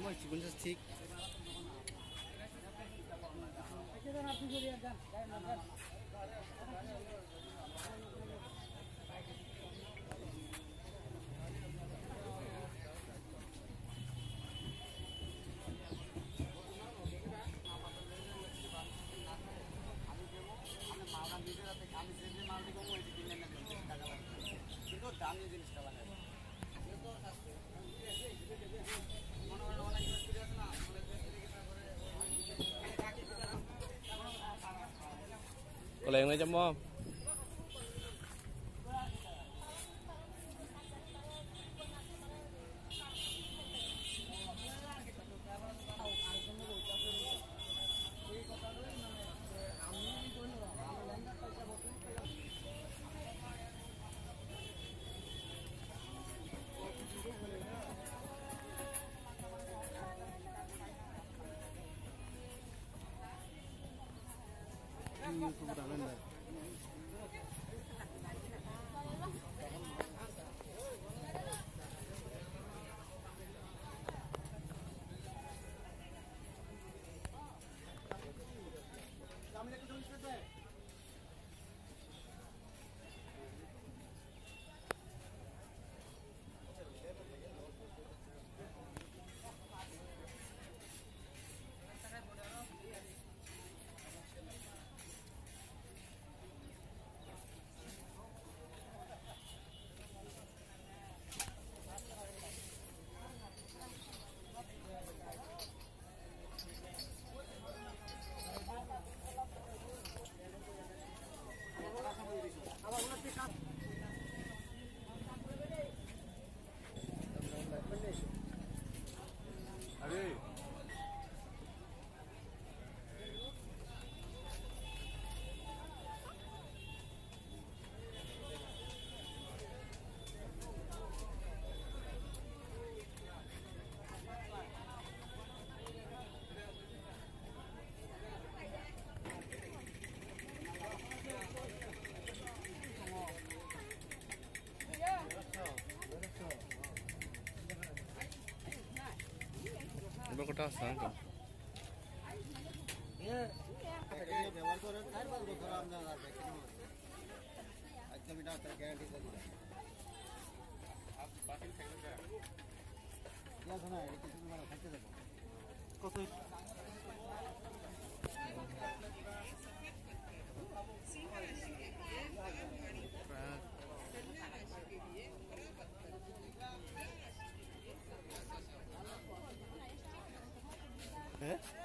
চিকন ঠিক দামি জিনিসটা বানায় có liền đây chấm không YouTube डालें ना अरे 이거 다 싸니까. 예. व्यवहार को हर बात को खराब ना कर दे अच्छा बेटा तेरा गारंटी दे दिया आप बाकी सेकंड का क्या सुना है किसी ने मारा खर्च देखो कौन है